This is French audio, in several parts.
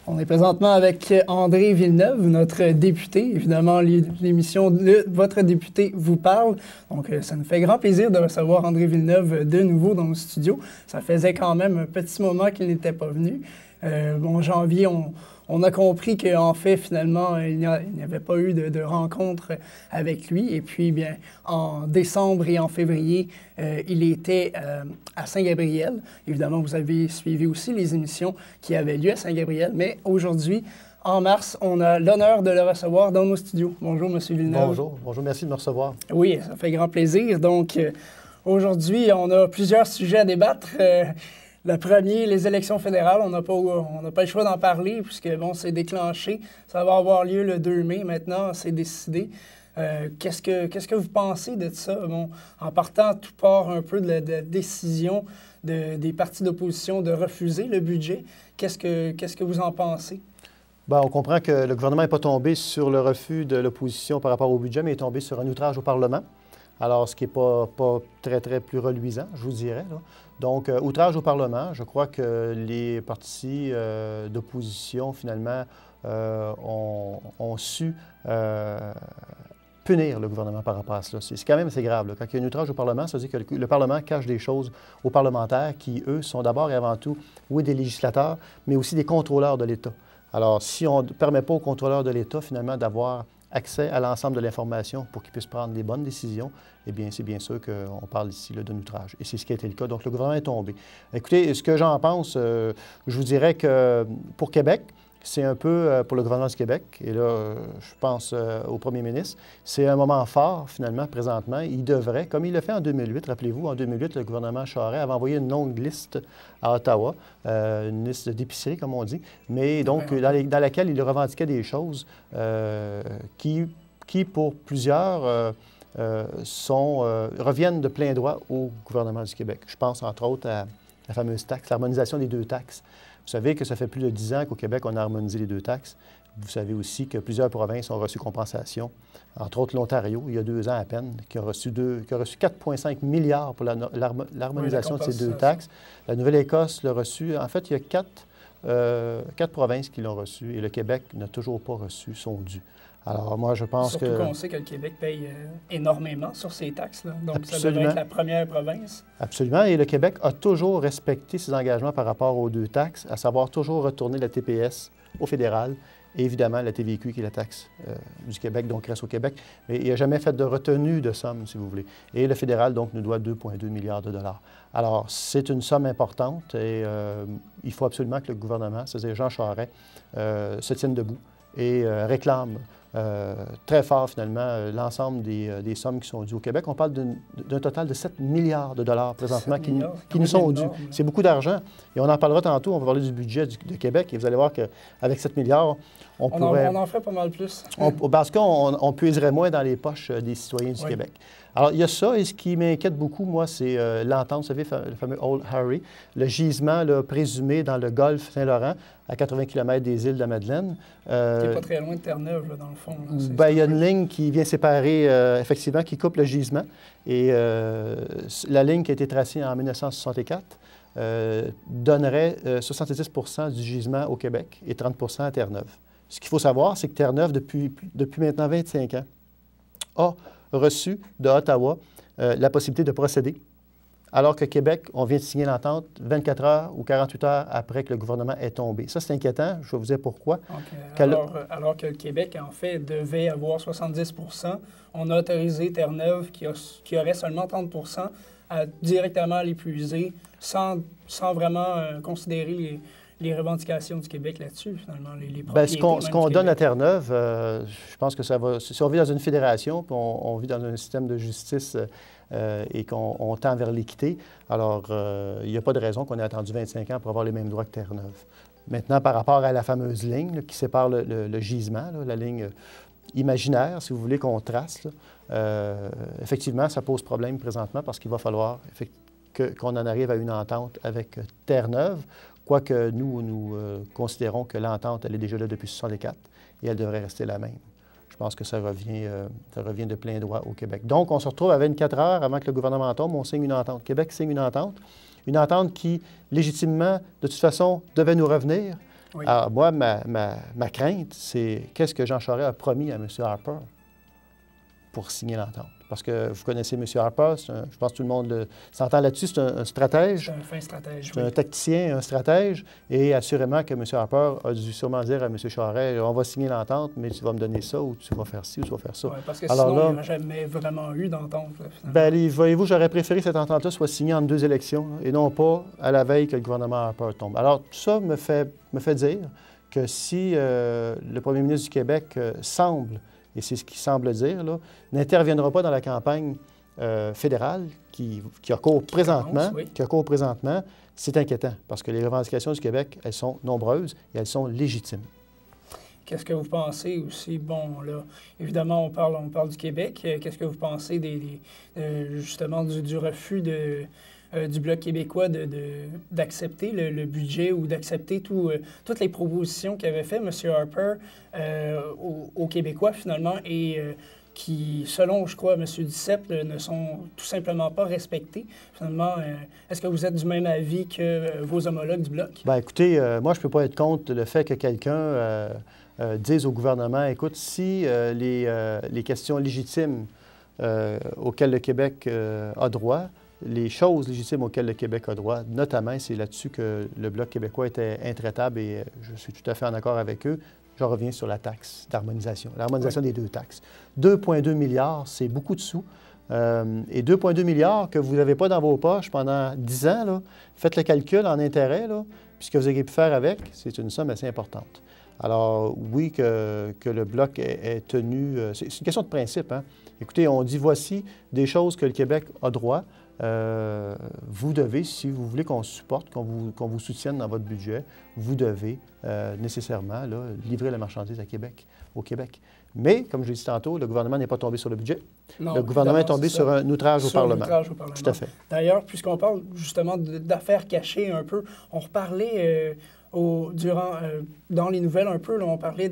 On est présentement avec André Villeneuve, notre député. Évidemment, l'émission Votre député vous parle. Donc, ça nous fait grand plaisir de recevoir André Villeneuve de nouveau dans nos studios. Ça faisait quand même un petit moment qu'il n'était pas venu. En janvier, on a compris qu'en fait, finalement, il n'y avait pas eu de rencontre avec lui. Et puis, bien, en décembre et en février, il était à Saint-Gabriel. Évidemment, vous avez suivi aussi les émissions qui avaient lieu à Saint-Gabriel. Mais aujourd'hui, en mars, on a l'honneur de le recevoir dans nos studios. Bonjour, M. Villeneuve. Bonjour, merci de me recevoir. Oui, ça fait grand plaisir. Donc, aujourd'hui, on a plusieurs sujets à débattre. Le premier, les élections fédérales, on n'a pas le choix d'en parler puisque, bon, c'est déclenché. Ça va avoir lieu le 2 mai. Maintenant, c'est décidé. Qu'est-ce que vous pensez de ça? Bon, en partant, tout part un peu de la décision des partis d'opposition de refuser le budget. Qu'est-ce que vous en pensez? Bien, on comprend que le gouvernement n'est pas tombé sur le refus de l'opposition par rapport au budget, mais est tombé sur un outrage au Parlement. Alors, ce qui n'est pas très plus reluisant, je vous dirais, là. Donc, outrage au Parlement, je crois que les partis d'opposition, finalement, ont su punir le gouvernement par rapport à cela. C'est quand même assez grave, là. Quand il y a un outrage au Parlement, ça veut dire que le Parlement cache des choses aux parlementaires qui, eux, sont d'abord et avant tout, oui, des législateurs, mais aussi des contrôleurs de l'État. Alors, si on ne permet pas aux contrôleurs de l'État, finalement, d'avoir accès à l'ensemble de l'information pour qu'ils puissent prendre les bonnes décisions, eh bien, c'est bien sûr qu'on parle ici d'un outrage. Et c'est ce qui a été le cas. Donc, le gouvernement est tombé. Écoutez, ce que j'en pense, je vous dirais que pour Québec, c'est un peu pour le gouvernement du Québec, et là, je pense au premier ministre, c'est un moment fort, finalement, présentement. Il devrait, comme il l'a fait en 2008, rappelez-vous, en 2008, le gouvernement Charest avait envoyé une longue liste à Ottawa, une liste d'épicerie, comme on dit, mais donc dans laquelle il revendiquait des choses qui, pour plusieurs, reviennent de plein droit au gouvernement du Québec. Je pense, entre autres, à la fameuse taxe, l'harmonisation des deux taxes. Vous savez que ça fait plus de 10 ans qu'au Québec, on a harmonisé les deux taxes. Vous savez aussi que plusieurs provinces ont reçu compensation, entre autres l'Ontario, il y a 2 ans à peine, qui a reçu 4,5 milliards pour l'harmonisation de ces deux taxes. La Nouvelle-Écosse l'a reçu. En fait, il y a 4 provinces qui l'ont reçu et le Québec n'a toujours pas reçu son dû. Alors, moi, je pense Surtout qu'on sait que le Québec paye énormément sur ces taxes-là. Donc, absolument. Ça devrait être la première province. Absolument. Et le Québec a toujours respecté ses engagements par rapport aux deux taxes, à savoir toujours retourner la TPS au fédéral et évidemment la TVQ, qui est la taxe du Québec, donc reste au Québec. Mais il n'a jamais fait de retenue de somme, si vous voulez. Et le fédéral, donc, nous doit 2,2 milliards de dollars. Alors, c'est une somme importante et il faut absolument que le gouvernement, c'est-à-dire Jean Charest, se tienne debout et réclame très fort, finalement, l'ensemble des sommes qui sont dues au Québec. On parle d'un total de 7 milliards de dollars présentement qui nous sont dus. C'est beaucoup d'argent. Et on en parlera tantôt, on va parler du budget de Québec. Et vous allez voir qu'avec 7 milliards, on en ferait pas mal plus. Parce qu'on puiserait moins dans les poches des citoyens du Québec. Alors, il y a ça, et ce qui m'inquiète beaucoup, moi, c'est l'entente, vous savez, le fameux Old Harry, le gisement là, présumé dans le golfe Saint-Laurent, à 80 km des îles de la Madeleine. Qui n'est pas très loin de Terre-Neuve, là, dans le fond. Bien, il y a une ligne qui vient séparer, effectivement, qui coupe le gisement. Et la ligne qui a été tracée en 1964 donnerait 70 du gisement au Québec et 30 à Terre-Neuve. Ce qu'il faut savoir, c'est que Terre-Neuve, depuis maintenant 25 ans, a reçu de Ottawa la possibilité de procéder, alors que Québec, on vient de signer l'entente 24 heures ou 48 heures après que le gouvernement est tombé. Ça, c'est inquiétant. Je vais vous dire pourquoi. Alors que le Québec, en fait, devait avoir 70 on a autorisé Terre-Neuve, qui aurait seulement 30 à directement l'épuiser sans vraiment considérer les revendications du Québec là-dessus, finalement, les propriétés. Bien, ce qu'on donne à Terre-Neuve, je pense que ça va... Si on vit dans une fédération, puis on vit dans un système de justice et qu'on tend vers l'équité, alors il n'y a pas de raison qu'on ait attendu 25 ans pour avoir les mêmes droits que Terre-Neuve. Maintenant, par rapport à la fameuse ligne là, qui sépare le gisement, là, la ligne imaginaire, si vous voulez, qu'on trace, effectivement, ça pose problème présentement parce qu'il va falloir qu'on en arrive à une entente avec Terre-Neuve, quoique nous considérons que l'entente, elle est déjà là depuis 1964 et elle devrait rester la même. Je pense que ça revient de plein droit au Québec. Donc, on se retrouve à 24 heures avant que le gouvernement tombe, on signe une entente. Québec signe une entente qui, légitimement, de toute façon, devait nous revenir. Oui. Alors, moi, ma crainte, c'est qu'est-ce que Jean Charest a promis à M. Harper pour signer l'entente. Parce que vous connaissez M. Harper, je pense que tout le monde s'entend là-dessus, c'est un stratège. C'est un fin stratège, C'est un tacticien, un stratège. Et assurément que M. Harper a dû sûrement dire à M. Charest, on va signer l'entente, mais tu vas me donner ça, ou tu vas faire ci, ou tu vas faire ça. Oui, parce que alors sinon, là, il n'y a jamais vraiment eu d'entente. Bien, voyez-vous, j'aurais préféré que cette entente-là soit signée en 2 élections, et non pas à la veille que le gouvernement Harper tombe. Alors, tout ça me fait dire que si le premier ministre du Québec semble, et c'est ce qu'il semble dire, n'interviendra pas dans la campagne fédérale qui a cours présentement, c'est inquiétant parce que les revendications du Québec, elles sont nombreuses et elles sont légitimes. Qu'est-ce que vous pensez aussi? Bon, là, évidemment, on parle du Québec. Qu'est-ce que vous pensez justement du refus du Bloc québécois d'accepter le budget ou d'accepter toutes les propositions qu'avait fait M. Harper aux Québécois, finalement, et qui, selon, je crois, M. Duceppe, ne sont tout simplement pas respectés. Finalement, est-ce que vous êtes du même avis que vos homologues du Bloc? Bien, écoutez, moi, je ne peux pas être contre le fait que quelqu'un dise au gouvernement, écoute, si les questions légitimes auxquelles le Québec a droit, les choses légitimes auxquelles le Québec a droit, notamment, c'est là-dessus que le Bloc québécois était intraitable et je suis tout à fait en accord avec eux. Je reviens sur la taxe d'harmonisation, l'harmonisation des 2 taxes. 2,2 milliards, c'est beaucoup de sous. Et 2,2 milliards que vous n'avez pas dans vos poches pendant 10 ans, là, faites le calcul en intérêt, là, puis ce que vous auriez pu faire avec, c'est une somme assez importante. Alors, oui, que le Bloc est tenu... c'est une question de principe, hein? Écoutez, on dit, voici des choses que le Québec a droit. Vous devez, si vous voulez qu'on supporte, qu'on vous soutienne dans votre budget, vous devez nécessairement livrer la marchandise au Québec. Mais, comme je l'ai dit tantôt, le gouvernement n'est pas tombé sur le budget. Non, le gouvernement est tombé sur un outrage au Parlement. Tout à fait. D'ailleurs, puisqu'on parle justement d'affaires cachées un peu, on reparlait dans les nouvelles un peu, là, on parlait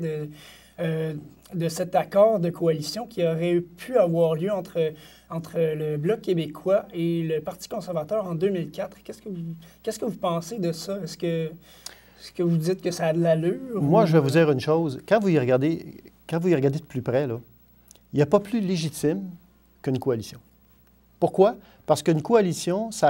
de cet accord de coalition qui aurait pu avoir lieu entre le Bloc québécois et le Parti conservateur en 2004. Qu'est-ce que vous pensez de ça? Est-ce que vous dites que ça a de l'allure? Moi, je vais vous dire une chose. Quand vous y regardez de plus près, il n'y a pas plus légitime qu'une coalition. Pourquoi? Parce qu'une coalition, ça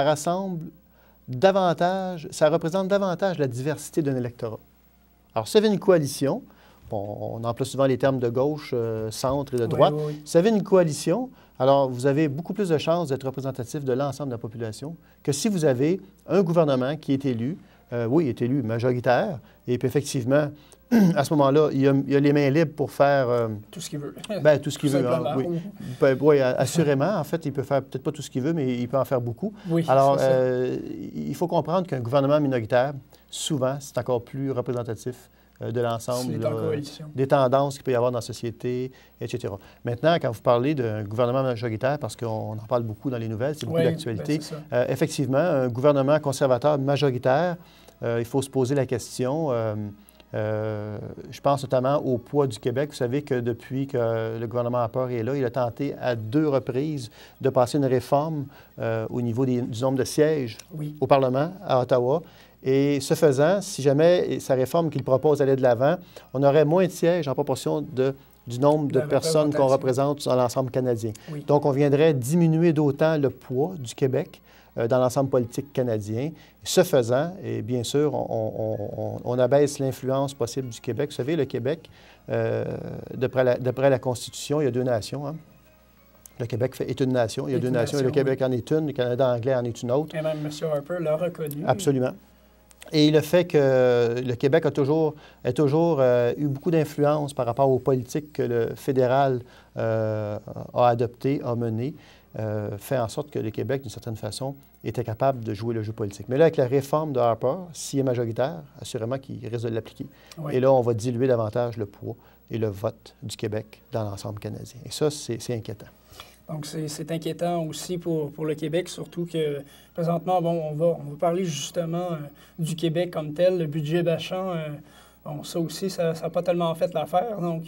représente davantage la diversité d'un électorat. Alors, si vous avez une coalition, on emploie souvent les termes de gauche, centre et de droite. Oui. Si vous avez une coalition, alors vous avez beaucoup plus de chances d'être représentatif de l'ensemble de la population que si vous avez un gouvernement qui est élu, il est élu majoritaire, et puis effectivement, à ce moment-là, il a les mains libres pour faire... tout ce qu'il veut. Bien, tout ce qu'il veut, oui. Oui, assurément. En fait, il peut faire peut-être pas tout ce qu'il veut, mais il peut en faire beaucoup. Oui, alors, il faut comprendre qu'un gouvernement minoritaire, souvent, c'est encore plus représentatif de l'ensemble des tendances qu'il peut y avoir dans la société, etc. Maintenant, quand vous parlez d'un gouvernement majoritaire, parce qu'on en parle beaucoup dans les nouvelles, c'est beaucoup d'actualité, effectivement, un gouvernement conservateur majoritaire, il faut se poser la question, je pense notamment au poids du Québec. Vous savez que depuis que le gouvernement Harper est là, il a tenté à 2 reprises de passer une réforme au niveau du nombre de sièges au Parlement à Ottawa. Et ce faisant, si jamais sa réforme qu'il propose allait de l'avant, on aurait moins de sièges en proportion du nombre de personnes qu'on représente dans l'ensemble canadien. Oui. Donc, on viendrait diminuer d'autant le poids du Québec dans l'ensemble politique canadien. Ce faisant, et bien sûr, on abaisse l'influence possible du Québec. Vous savez, le Québec, d'après la Constitution, il y a 2 nations. Hein? Le Québec est une nation. Il y a 2 nations. Et le Québec en est une. Le Canada anglais en est une autre. Et même M. Harper l'a reconnu. Absolument. Et le fait que le Québec a toujours eu beaucoup d'influence par rapport aux politiques que le fédéral a adoptées, a menées, fait en sorte que le Québec, d'une certaine façon, était capable de jouer le jeu politique. Mais là, avec la réforme de Harper, s'il est majoritaire, assurément qu'il risque de l'appliquer. Oui. Et là, on va diluer davantage le poids et le vote du Québec dans l'ensemble canadien. Et ça, c'est inquiétant. Donc, c'est inquiétant aussi pour le Québec, surtout que présentement, on va parler justement du Québec comme tel, le budget bâchant. Ça aussi, ça n'a pas tellement fait l'affaire. Donc,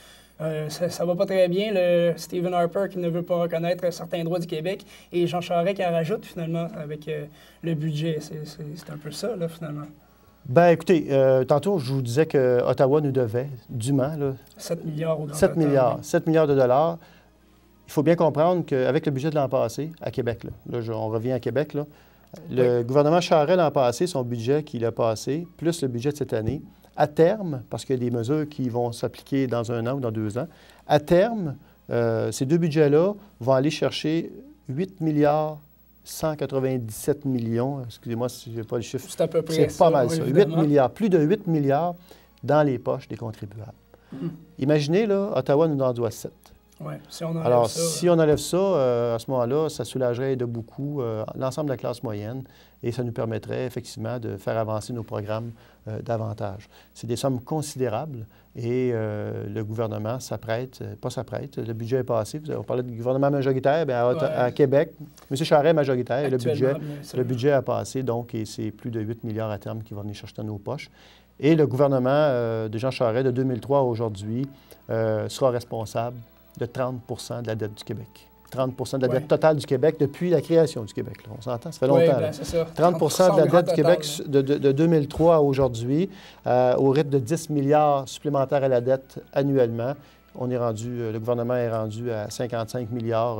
ça va pas très bien. Le Stephen Harper qui ne veut pas reconnaître certains droits du Québec et Jean Charest qui en rajoute finalement avec le budget. C'est un peu ça, là, finalement. Bien, écoutez, tantôt, je vous disais que Ottawa nous devait, dûment, là, 7 milliards au grand 7 total, milliards, oui. 7 milliards de dollars. Il faut bien comprendre qu'avec le budget de l'an passé, à Québec, on revient à Québec, là, le gouvernement Charest l'an passé, son budget qu'il a passé, plus le budget de cette année, à terme, parce qu'il y a des mesures qui vont s'appliquer dans 1 an ou dans 2 ans, à terme, ces deux budgets-là vont aller chercher 8 milliards 197 millions, excusez-moi si je n'ai pas le chiffre, C'est à peu près c'est ça, pas mal oui, ça, 8 évidemment. milliards, plus de 8 milliards dans les poches des contribuables. Imaginez, là, Ottawa nous en doit 7. Oui, si on enlève Alors, ça. si on enlève ça, à ce moment-là, ça soulagerait de beaucoup l'ensemble de la classe moyenne et ça nous permettrait effectivement de faire avancer nos programmes davantage. C'est des sommes considérables et le gouvernement s'apprête, pas s'apprête, le budget est passé. Vous avez parlé du gouvernement majoritaire, bien, à Québec, M. Charest est majoritaire et Actuellement, bien sûr. le budget a passé, donc, et c'est plus de 8 milliards à terme qui vont venir chercher dans nos poches. Et le gouvernement de Jean Charest de 2003 à aujourd'hui sera responsable de 30 de la dette du Québec. 30 de la dette totale du Québec depuis la création du Québec. Là. On s'entend? Ça fait longtemps. Oui, bien, c'est ça. 30 de la dette du Québec total, de 2003 à aujourd'hui, au rythme de 10 milliards supplémentaires à la dette annuellement. On est rendu, le gouvernement est rendu à 55 milliards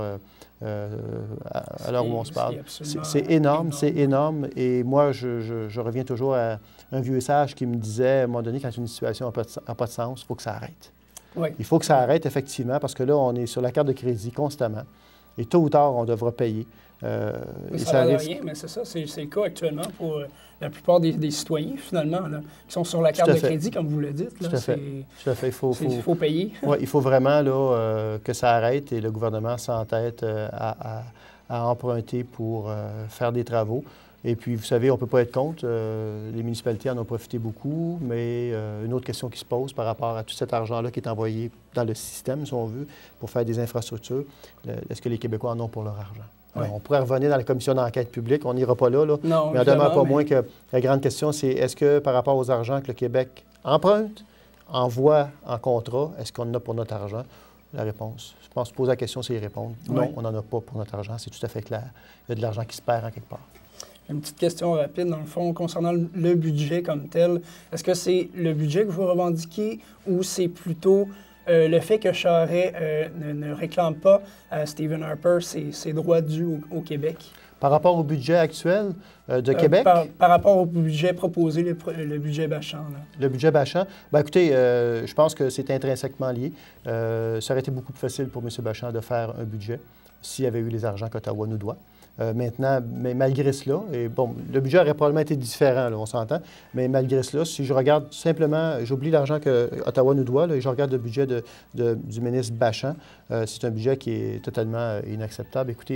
à l'heure où on se parle. C'est énorme, c'est énorme. Et moi, je reviens toujours à un vieux sage qui me disait, à un moment donné, quand une situation n'a pas de sens, il faut que ça arrête. Oui. Il faut que ça arrête, effectivement, parce que là, on est sur la carte de crédit constamment. Et tôt ou tard, on devra payer. Mais ça ne rien, mais c'est ça, c'est le cas actuellement pour la plupart des citoyens, finalement, là, qui sont sur la carte de crédit, comme vous le dites. Là, Tout à fait. Tout à fait. Il faut payer. Oui, il faut vraiment là, que ça arrête et le gouvernement s'entête à emprunter pour faire des travaux. Et puis, vous savez, on ne peut pas être contre. Les municipalités en ont profité beaucoup, mais une autre question qui se pose par rapport à tout cet argent-là qui est envoyé dans le système, si on veut, pour faire des infrastructures, est-ce que les Québécois en ont pour leur argent? Alors, on pourrait revenir dans la commission d'enquête publique, on n'ira pas là, non, mais il en demeure pas moins que la grande question, c'est est-ce que par rapport aux argents que le Québec emprunte, envoie en contrat, est-ce qu'on en a pour notre argent? La réponse, je pense, poser la question, c'est y répondre. Non, on n'en a pas pour notre argent, c'est tout à fait clair. Il y a de l'argent qui se perd en quelque part. Une petite question rapide, dans le fond, concernant le budget comme tel. Est-ce que c'est le budget que vous revendiquez ou c'est plutôt le fait que Charest ne réclame pas à Stephen Harper ses droits dus au Québec? Par rapport au budget actuel de Québec? Par rapport au budget proposé, le budget Bachand. Là. Le budget Bachand? Bien, écoutez, je pense que c'est intrinsèquement lié. Ça aurait été beaucoup plus facile pour M. Bachand de faire un budget s'il y avait eu les argents qu'Ottawa nous doit. Maintenant, mais malgré cela, et bon, le budget aurait probablement été différent, là, on s'entend, mais malgré cela, si je regarde simplement, j'oublie l'argent que Ottawa nous doit, là, et je regarde le budget du ministre Bachand, c'est un budget qui est totalement inacceptable. Écoutez,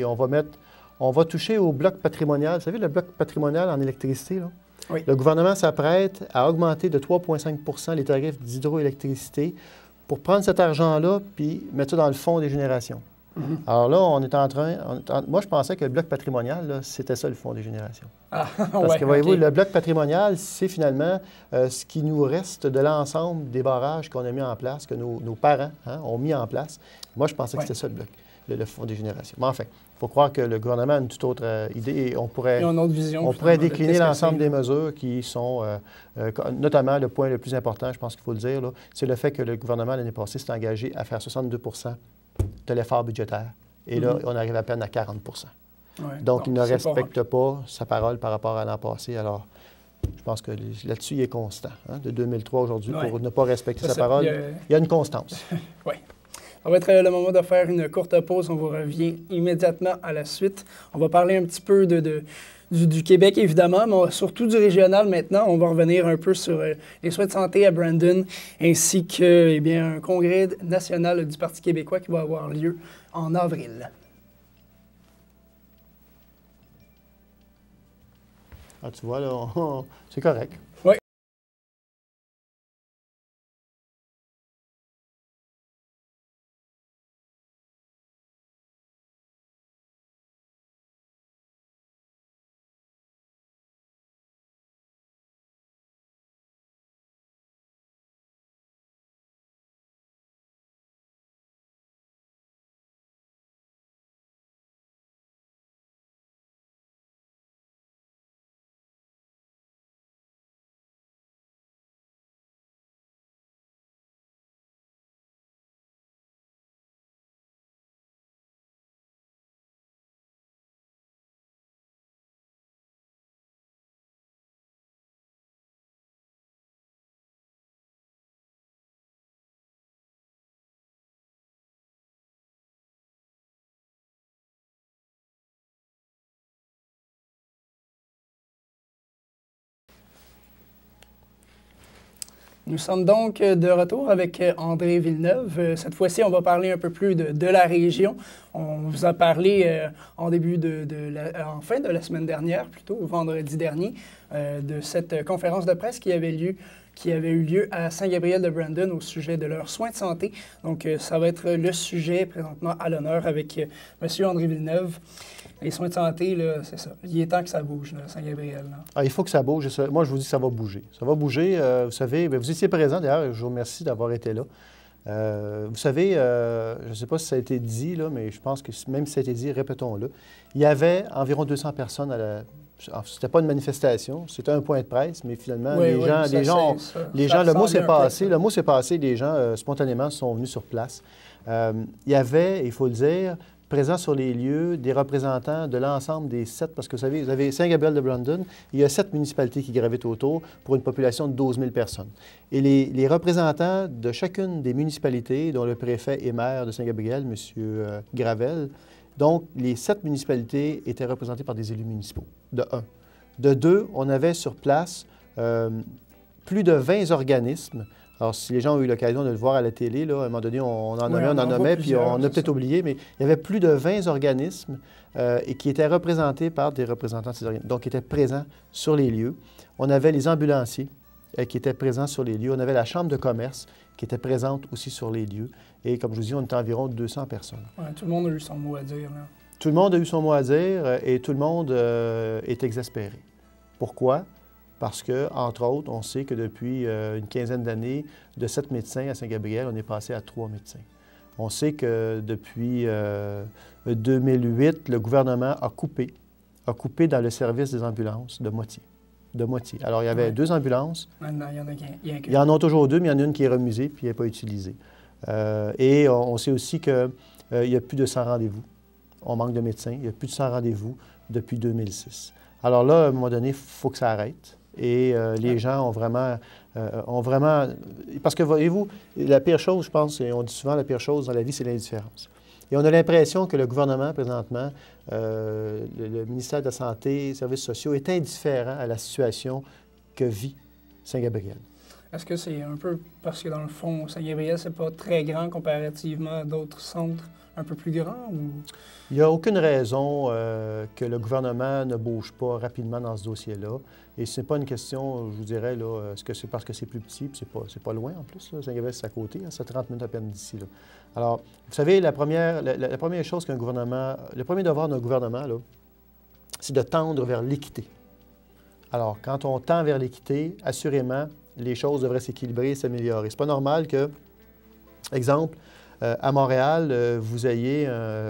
on va toucher au bloc patrimonial. Vous savez, le bloc patrimonial en électricité, là? Oui. Le gouvernement s'apprête à augmenter de 3,5 les tarifs d'hydroélectricité pour prendre cet argent-là puis mettre ça dans le fonds des générations. Alors là, on est en train... moi, je pensais que le bloc patrimonial, là, c'était ça, le fonds des générations. Ah, Parce que, voyez-vous, le bloc patrimonial, c'est finalement ce qui nous reste de l'ensemble des barrages qu'on a mis en place, que nos parents ont mis en place. Moi, je pensais que c'était ça, le bloc, le fonds des générations. Mais enfin, il faut croire que le gouvernement a une toute autre idée et on pourrait décliner l'ensemble des mesures qui sont, notamment le point le plus important, je pense qu'il faut le dire, c'est le fait que le gouvernement, l'année passée, s'est engagé à faire 62 de l'effort budgétaire. Et là, on arrive à peine à 40 Donc, il ne respecte pas sa parole par rapport à l'an passé. Alors, je pense que là-dessus, il est constant. De 2003 aujourd'hui, pour ne pas respecter sa parole, il y a une constance. Oui. Ça va être le moment de faire une courte pause. On vous revient immédiatement à la suite. On va parler un petit peu du Québec, évidemment, mais surtout du régional maintenant. On va revenir un peu sur les soins de santé à Brandon, ainsi que eh bien, un congrès national du Parti québécois qui va avoir lieu en avril. Ah, tu vois, là, c'est correct. Nous sommes donc de retour avec André Villeneuve. Cette fois-ci, on va parler un peu plus de la région. On vous a parlé en fin de la semaine dernière, plutôt vendredi dernier, de cette conférence de presse qui avait eu lieu à Saint-Gabriel-de-Brandon au sujet de leurs soins de santé. Donc, ça va être le sujet présentement à l'honneur avec M. André Villeneuve. Les soins de santé, là, c'est ça. Il est temps que ça bouge, là, Saint-Gabriel. Ah, il faut que ça bouge. Moi, je vous dis que ça va bouger. Ça va bouger. Vous savez, vous étiez présent, d'ailleurs. Je vous remercie d'avoir été là. Vous savez, je ne sais pas si ça a été dit, là, mais je pense que même si ça a été dit, répétons-le. Il y avait environ 200 personnes à la... C'était pas une manifestation, c'était un point de presse, mais finalement, le mot s'est passé. Le mot s'est passé, les gens, spontanément, sont venus sur place. Il y avait, il faut le dire, présents sur les lieux, des représentants de l'ensemble des 7, parce que vous savez, vous avez Saint-Gabriel-de-Brandon, il y a 7 municipalités qui gravitent autour pour une population de 12 000 personnes. Et les représentants de chacune des municipalités, dont le préfet et maire de Saint-Gabriel, M. Gravel, donc les 7 municipalités étaient représentées par des élus municipaux, de 1. De 2, on avait sur place plus de 20 organismes. Alors, si les gens ont eu l'occasion de le voir à la télé, là, à un moment donné, on en nommait, puis on a peut-être oublié, mais il y avait plus de 20 organismes et qui étaient représentés par des représentants de ces organismes, donc qui étaient présents sur les lieux. On avait les ambulanciers qui étaient présents sur les lieux. On avait la chambre de commerce qui était présente aussi sur les lieux. Et comme je vous dis, on était environ 200 personnes. Ouais, tout le monde a eu son mot à dire, là. Tout le monde a eu son mot à dire et tout le monde est exaspéré. Pourquoi? Parce que, entre autres, on sait que depuis une quinzaine d'années, de 7 médecins à Saint-Gabriel, on est passé à 3 médecins. On sait que depuis 2008, le gouvernement a coupé dans le service des ambulances de moitié. De moitié. Alors, il y avait 2 ambulances. Maintenant, il y en a qu'un. Il y en a toujours 2, mais il y en a une qui est remusée puis elle n'est pas utilisée. Et on sait aussi qu'il n'y a plus de 100 rendez-vous. On manque de médecins. Il n'y a plus de 100 rendez-vous depuis 2006. Alors là, à un moment donné, il faut que ça arrête. Et les gens ont vraiment... Parce que, voyez-vous, la pire chose, je pense, et on dit souvent la pire chose dans la vie, c'est l'indifférence. Et on a l'impression que le gouvernement, présentement, le ministère de la Santé et des Services sociaux, est indifférent à la situation que vit Saint-Gabriel. Est-ce que c'est un peu parce que, dans le fond, Saint-Gabriel, c'est pas très grand comparativement à d'autres centres un peu plus grands? Ou... Il n'y a aucune raison que le gouvernement ne bouge pas rapidement dans ce dossier-là. Et ce n'est pas une question, je vous dirais, là, est-ce que c'est parce que c'est plus petit, puis c'est pas loin en plus, Saint-Gabriel, c'est à côté, hein, c'est 30 minutes à peine d'ici. Alors, vous savez, la première chose qu'un gouvernement, le premier devoir d'un gouvernement, là, c'est de tendre vers l'équité. Alors, quand on tend vers l'équité, assurément, les choses devraient s'équilibrer et s'améliorer. C'est pas normal que, exemple, à Montréal, vous ayez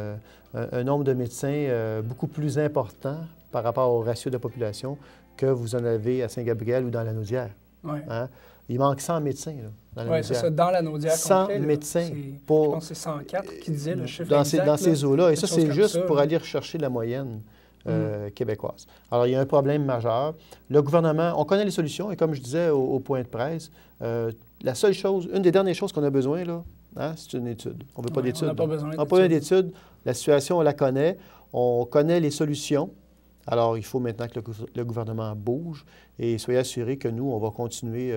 un nombre de médecins beaucoup plus important par rapport au ratio de population que vous en avez à Saint-Gabriel ou dans la Naudière. Ouais. Hein? Il manque 100 médecins là, dans la Naudière. Oui, c'est ça, dans la Naudière 100 complet, médecins. Je pense que c'est 104 qui disait le chiffre exact. Dans ces eaux-là. Et ça, c'est juste ça, pour aller rechercher la moyenne québécoise. Alors, il y a un problème majeur. Le gouvernement, on connaît les solutions, et comme je disais au point de presse, la seule chose, une des dernières choses qu'on a besoin, là, hein, c'est une étude. On ne veut pas d'études. On n'a pas besoin d'études. On n'a pas besoin d'études. La situation, on la connaît. On connaît les solutions. Alors, il faut maintenant que le gouvernement bouge et soyez assurés que nous, on va continuer.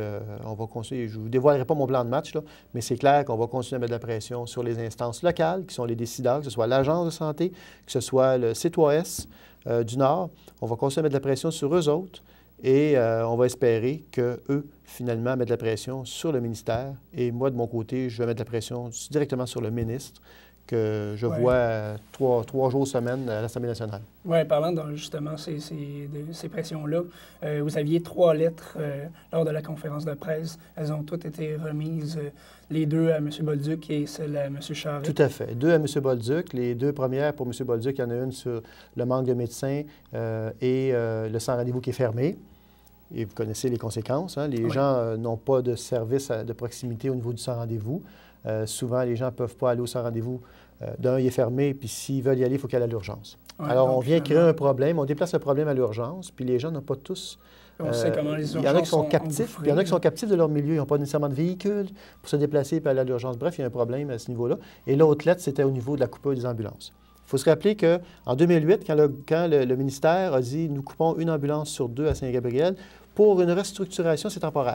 Je ne vous dévoilerai pas mon plan de match, là, mais c'est clair qu'on va continuer à mettre de la pression sur les instances locales, qui sont les décideurs, que ce soit l'Agence de santé, que ce soit le C3S du Nord. On va continuer à mettre de la pression sur eux autres et on va espérer qu'eux, finalement, mettent de la pression sur le ministère. Et moi, de mon côté, je vais mettre de la pression directement sur le ministre, que je vois trois jours semaine à l'Assemblée nationale. Oui, parlant de justement ces pressions-là, vous aviez 3 lettres lors de la conférence de presse. Elles ont toutes été remises, les 2 à M. Bolduc et celle à M. Charest. Tout à fait. 2 à M. Bolduc. Les 2 premières pour M. Bolduc, il y en a une sur le manque de médecins et le sans rendez-vous qui est fermé. Et vous connaissez les conséquences. Hein? Les gens n'ont pas de service de proximité au niveau du sans rendez-vous. Souvent, les gens ne peuvent pas aller au sans rendez-vous. D'un, il est fermé, puis s'ils veulent y aller, il faut qu'il y ait à l'urgence. Ouais, alors, on vient créer un problème, on déplace le problème à l'urgence, puis les gens n'ont pas tous... On sait comment les urgences il y en a qui sont captifs, il y en a qui sont captifs de leur milieu, ils n'ont pas nécessairement de véhicule pour se déplacer et aller à l'urgence. Bref, il y a un problème à ce niveau-là. Et l'autre lettre, c'était au niveau de la coupure des ambulances. Il faut se rappeler qu'en 2008, quand le ministère a dit « nous coupons une ambulance sur 2 à Saint-Gabriel », pour une restructuration, c'est temporaire.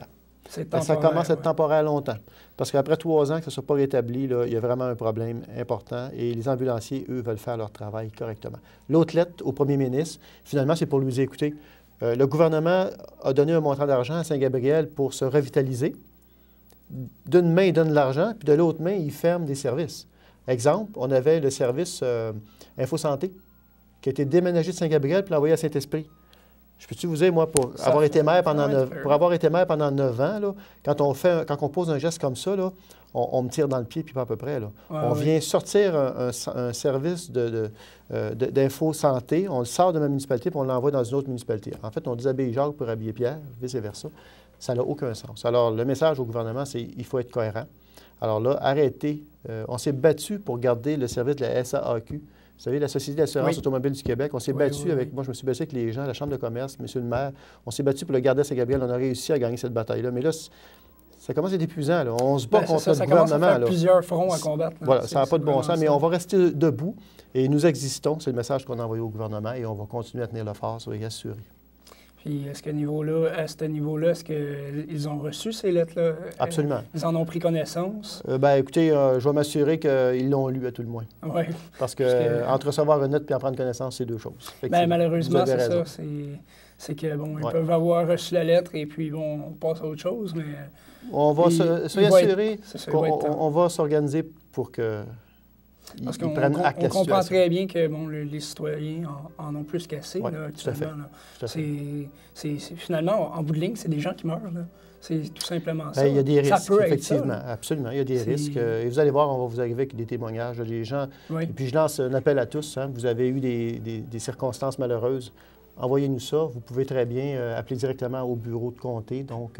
Ça commence à être temporaire longtemps. Parce qu'après 3 ans que ça ne soit pas rétabli, là, il y a vraiment un problème important et les ambulanciers, eux, veulent faire leur travail correctement. L'autre lettre au premier ministre, finalement, c'est pour lui dire, écoutez, le gouvernement a donné un montant d'argent à Saint-Gabriel pour se revitaliser. D'une main, il donne de l'argent, puis de l'autre main, il ferme des services. Exemple, on avait le service InfoSanté qui a été déménagé de Saint-Gabriel puis envoyé à Saint-Esprit. Je peux-tu vous dire, moi, pour avoir été maire pendant 9 ans, là, quand on pose un geste comme ça, là, on me tire dans le pied, puis pas à peu près. Là. On vient sortir un service d'info-santé, on le sort de ma municipalité, puis on l'envoie dans une autre municipalité. En fait, on déshabille Jacques pour habiller Pierre, vice-versa. Ça n'a aucun sens. Alors, le message au gouvernement, c'est qu'il faut être cohérent. Alors là, arrêtez. On s'est battu pour garder le service de la SAAQ. Vous savez, la Société d'assurance automobile du Québec, on s'est battu avec, moi je me suis battu avec les gens, la Chambre de commerce, M. le maire, on s'est battu pour le garder à Saint-Gabriel, on a réussi à gagner cette bataille-là. Mais là, ça commence à être épuisant, là. On se bat contre le gouvernement. Ça commence à faire plusieurs fronts à combattre. Là. Voilà, ça n'a pas de bon sens, mais on va rester debout et nous existons, c'est le message qu'on a envoyé au gouvernement et on va continuer à tenir le fort, soyez assurés. Puis, à ce niveau-là, est-ce qu'ils ont reçu ces lettres-là? Absolument. Ils en ont pris connaissance? Écoutez, je vais m'assurer qu'ils l'ont lu à tout le moins. Oui. Parce que entre recevoir une note et en prendre connaissance, c'est deux choses. Malheureusement, c'est ça. C'est que, bon, ils peuvent avoir reçu la lettre et puis, bon, on passe à autre chose, mais... On va s'assurer qu'on va s'organiser pour que... Parce qu'on comprend très bien que bon, les citoyens en ont plus qu'assez actuellement. Tout à fait. Finalement, en bout de ligne, c'est des gens qui meurent. C'est tout simplement ça. Il y a des risques, ça peut effectivement. Être ça, absolument, il y a des risques. Et vous allez voir, on va vous arriver avec des témoignages des gens. Et puis je lance un appel à tous. Hein. Vous avez eu des circonstances malheureuses. Envoyez-nous ça. Vous pouvez très bien appeler directement au bureau de comté. Donc,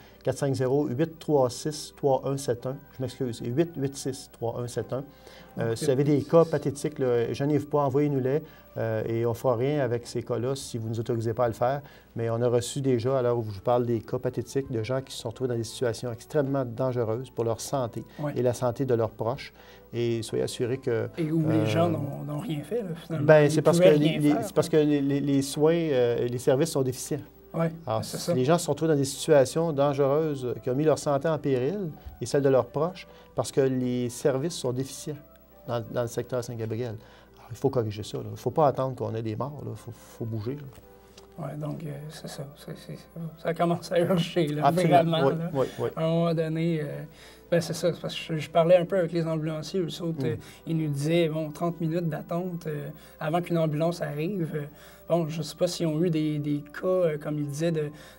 450-836-3171. Je m'excuse, 886-3171. Si vous avez des cas pathétiques, gênez-vous pas, envoyez-nous-les. Et on ne fera rien avec ces cas-là si vous ne nous autorisez pas à le faire. Mais on a reçu déjà, à l'heure où je vous parle, des cas pathétiques de gens qui se sont retrouvés dans des situations extrêmement dangereuses pour leur santé et la santé de leurs proches. Et soyez assurés que... Et où les gens n'ont rien fait, là, finalement. C'est parce que les soins, les services sont déficients. Oui, c'est ça. Les gens se sont retrouvés dans des situations dangereuses qui ont mis leur santé en péril et celle de leurs proches parce que les services sont déficients dans le secteur Saint-Gabriel. Il faut corriger ça. Il ne faut pas attendre qu'on ait des morts. Il faut bouger. Oui, donc c'est ça. Ça commence à urger, là, vraiment. Oui. À un moment donné, c'est ça. Parce que je parlais un peu avec les ambulanciers. Eux autres, ils nous disaient, 30 minutes d'attente avant qu'une ambulance arrive. Je ne sais pas s'ils ont eu des cas, comme ils disaient,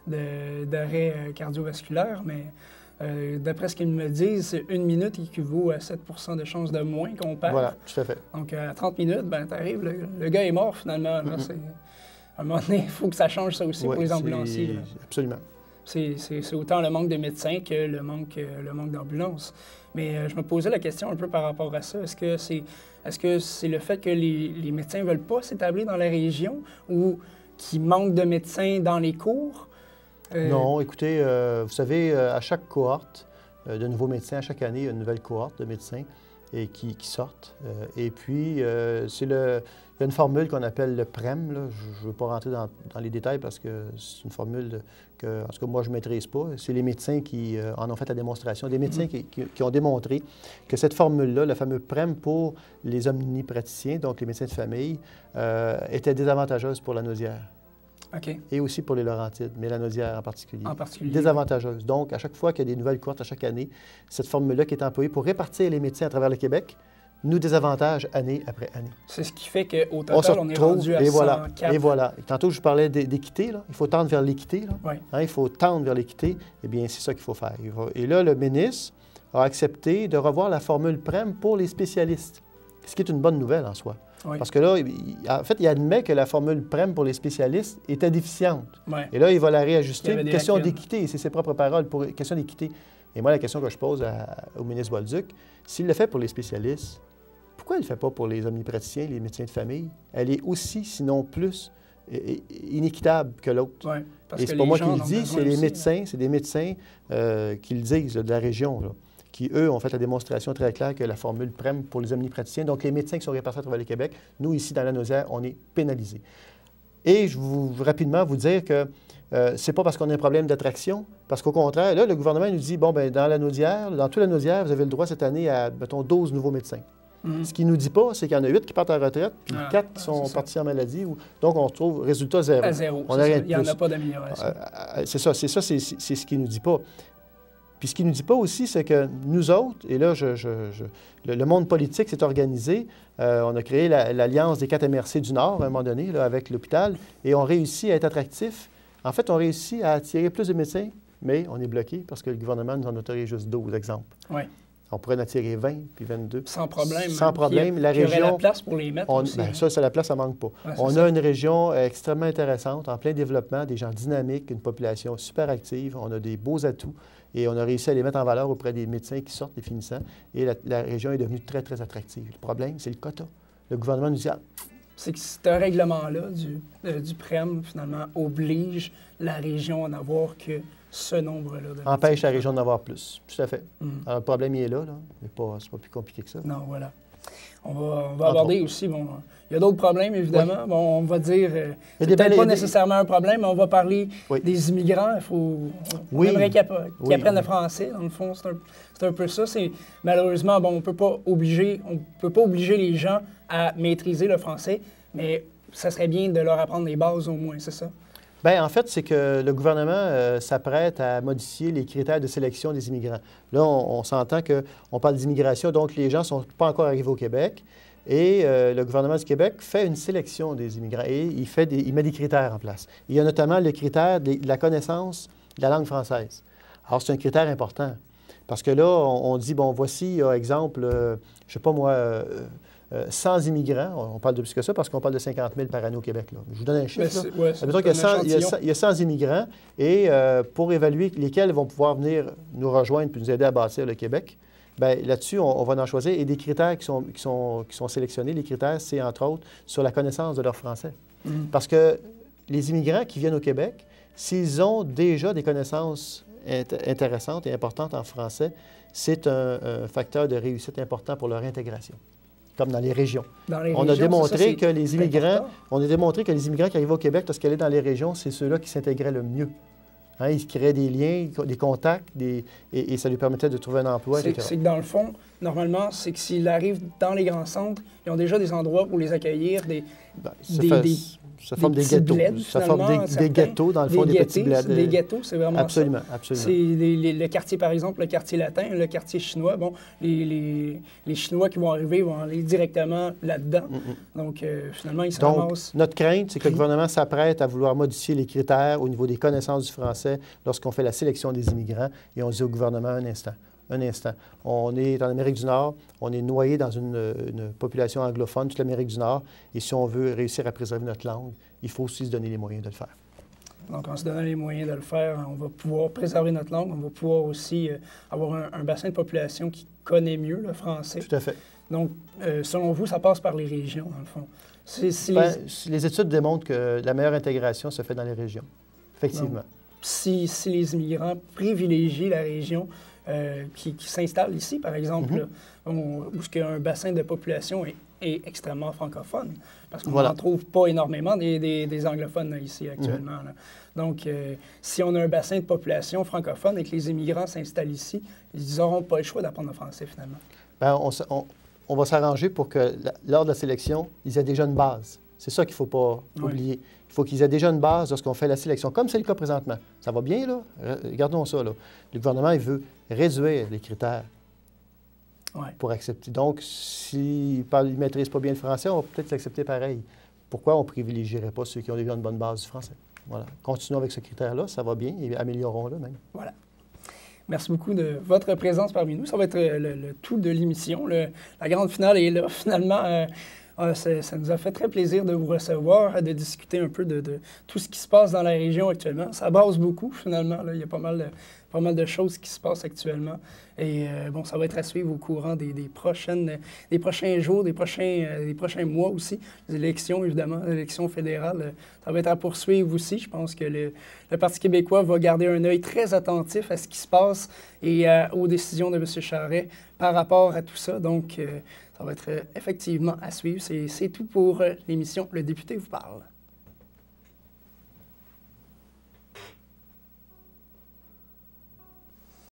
d'arrêt cardiovasculaire, mais... d'après ce qu'ils me disent, 1 minute équivaut à 7 de chances de moins qu'on perd. Voilà, tout à fait. Donc, à 30 minutes, tu arrives, le gars est mort finalement. Là, à un moment donné, il faut que ça change ça aussi pour les ambulanciers. Absolument. C'est autant le manque de médecins que le manque d'ambulances. Mais je me posais la question un peu par rapport à ça. Est-ce que c'est le fait que les médecins ne veulent pas s'établir dans la région ou qu'il manque de médecins dans les cours? Non, écoutez, vous savez, à chaque cohorte de nouveaux médecins, à chaque année, il y a une nouvelle cohorte de médecins qui sortent. Et puis, il y a une formule qu'on appelle le PREM. Là. Je ne veux pas rentrer dans les détails parce que c'est une formule que, en tout cas, moi, je ne maîtrise pas. C'est les médecins qui en ont fait la démonstration. Des médecins qui ont démontré que cette formule-là, le fameux PREM pour les omnipraticiens, donc les médecins de famille, était désavantageuse pour la nausière. Okay. Et aussi pour les Laurentides, mais la nausière en particulier. En désavantageuse. Donc, à chaque fois qu'il y a des nouvelles cohortes à chaque année, cette formule-là qui est employée pour répartir les médecins à travers le Québec nous désavantage année après année. C'est ce qui fait qu'au total, on est rendu à 104. Et voilà. Tantôt, je parlais d'équité. Il faut tendre vers l'équité. Oui. Il faut tendre vers l'équité. Eh bien, c'est ça qu'il faut faire. Et là, le ministre a accepté de revoir la formule PREM pour les spécialistes, ce qui est une bonne nouvelle en soi. Oui. Parce que là, en fait, il admet que la formule PREM pour les spécialistes était déficiente. Oui. Et là, il va la réajuster. Question d'équité, c'est ses propres paroles, pour question d'équité. Et moi, la question que je pose au ministre Bolduc, s'il le fait pour les spécialistes, pourquoi il ne le fait pas pour les omnipraticiens, les médecins de famille? Elle est aussi, sinon plus, inéquitable que l'autre. Oui, et c'est pas moi qui le dis, c'est les médecins, c'est des médecins qui le disent, là, de la région, là, qui, eux, ont fait la démonstration très claire que la formule PREM pour les omnipraticiens, donc les médecins qui sont répartis à travers le Québec, nous, ici, dans la Nausière, on est pénalisés. Et je veux rapidement vous dire que c'est pas parce qu'on a un problème d'attraction, parce qu'au contraire, là, le gouvernement nous dit, bon, bien, dans toute la Naudière, vous avez le droit cette année à, mettons, 12 nouveaux médecins. Ce qu'il ne nous dit pas, c'est qu'il y en a 8 qui partent en retraite, puis 4 qui sont partis en maladie. Donc, on retrouve résultat zéro. À zéro. On a rien de Il n'y en plus. a pas d'amélioration. C'est ce qu'il ne nous dit pas. Puis ce qu'il ne nous dit pas aussi, c'est que nous autres, et là, le monde politique s'est organisé, on a créé l'Alliance des 4 MRC du Nord, à un moment donné, là, avec l'hôpital, et on réussit à être attractif. En fait, on réussit à attirer plus de médecins, mais on est bloqué parce que le gouvernement nous en autorise juste 12 exemples. Oui. On pourrait en attirer 20 puis 22. Sans problème. Sans problème. La région. Il y aurait la place pour les mettre aussi. Bien, ça, c'est la place, ça ne manque pas. Ouais, on a une région extrêmement intéressante, en plein développement, des gens dynamiques, une population super active. On a des beaux atouts et on a réussi à les mettre en valeur auprès des médecins qui sortent, des finissants. Et la région est devenue très, très attractive. Le problème, c'est le quota. Le gouvernement nous dit c'est que ce règlement-là du PREM, finalement, oblige la région à n'avoir que ce nombre-là. Empêche la région d'en avoir plus. Tout à fait. Alors, le problème, il est là. C'est pas plus compliqué que ça. Non, voilà. On va aborder aussi, bon, il y a d'autres problèmes, évidemment. Oui. Bon, on va dire, c'est peut-être pas nécessairement un problème, mais on va parler des immigrants. On aimerait qu'ils apprennent le français, dans le fond, c'est un peu ça. Malheureusement, bon, on peut pas obliger les gens à maîtriser le français, mais ça serait bien de leur apprendre les bases au moins, c'est ça? Bien, en fait, c'est que le gouvernement s'apprête à modifier les critères de sélection des immigrants. Là, on s'entend qu'on parle d'immigration, donc les gens ne sont pas encore arrivés au Québec. Et le gouvernement du Québec fait une sélection des immigrants et il met des critères en place. Il y a notamment le critère de la connaissance de la langue française. Alors, c'est un critère important. Parce que là, on dit, bon, voici, exemple, je ne sais pas moi, 100 immigrants, on parle de plus que ça parce qu'on parle de 50 000 par année au Québec. Là. Je vous donne un chiffre. Admettons qu'il y a 100 immigrants et pour évaluer lesquels vont pouvoir venir nous rejoindre puis nous aider à bâtir le Québec, bien là-dessus, on va en choisir. Et des critères qui sont sélectionnés, les critères, c'est entre autres sur la connaissance de leur français. Parce que les immigrants qui viennent au Québec, s'ils ont déjà des connaissances intéressantes et importantes en français, c'est un facteur de réussite important pour leur intégration. Comme dans les régions. On a démontré que les immigrants qui arrivent au Québec, lorsqu'ils allaient dans les régions, c'est ceux-là qui s'intégraient le mieux. Hein, ils créaient des liens, des contacts, et ça lui permettait de trouver un emploi, etc. C'est que dans le fond, normalement, c'est que s'ils arrivent dans les grands centres, ils ont déjà des endroits pour les accueillir, ça forme des ghettos. Ça forme des ghettos, dans le fond, des petits bleds. Des ghettos, c'est vraiment absolument, ça. Absolument. C'est le quartier, par exemple, le quartier latin, le quartier chinois. Bon, les Chinois qui vont arriver vont aller directement là-dedans. Donc, finalement, ils se ramassent. Notre crainte, c'est que le gouvernement s'apprête à vouloir modifier les critères au niveau des connaissances du français lorsqu'on fait la sélection des immigrants. Et on dit au gouvernement, un instant. On est en Amérique du Nord, on est noyé dans une population anglophone, toute l'Amérique du Nord, et si on veut réussir à préserver notre langue, il faut aussi se donner les moyens de le faire. Donc, en se donnant les moyens de le faire, on va pouvoir préserver notre langue, on va pouvoir aussi avoir un bassin de population qui connaît mieux le français. Tout à fait. Donc, selon vous, ça passe par les régions, dans le fond? Les études démontrent que la meilleure intégration se fait dans les régions, effectivement. Donc, si les immigrants privilégient la région, qui s'installe ici, par exemple, où il y a un bassin de population est extrêmement francophone, parce qu'on n'en trouve pas énormément des anglophones ici actuellement. Donc, si on a un bassin de population francophone et que les immigrants s'installent ici, ils n'auront pas le choix d'apprendre le français, finalement. Bien, on va s'arranger pour que, lors de la sélection, ils aient déjà une base. C'est ça qu'il ne faut pas oublier. Il faut qu'ils aient déjà une base lorsqu'on fait la sélection, comme c'est le cas présentement. Ça va bien, là? Regardons ça, là. Le gouvernement, il veut réduire les critères pour accepter. Donc, s'ils ne maîtrisent pas bien le français, on va peut-être l'accepter pareil. Pourquoi on ne privilégierait pas ceux qui ont déjà une bonne base du français? Voilà. Continuons avec ce critère-là, ça va bien, et améliorons-le même. Voilà. Merci beaucoup de votre présence parmi nous. Ça va être le tout de l'émission. La grande finale est là, finalement. Ça nous a fait très plaisir de vous recevoir, de discuter un peu de tout ce qui se passe dans la région actuellement. Ça base beaucoup, finalement. Là. Il y a pas mal de choses qui se passent actuellement. Et bon, ça va être à suivre au courant des prochains jours, des prochains mois aussi. Les élections, évidemment, l'élection fédérale, ça va être à poursuivre aussi. Je pense que le Parti québécois va garder un œil très attentif à ce qui se passe et aux décisions de M. Charest par rapport à tout ça. Donc, ça va être effectivement à suivre. C'est tout pour l'émission Le député vous parle.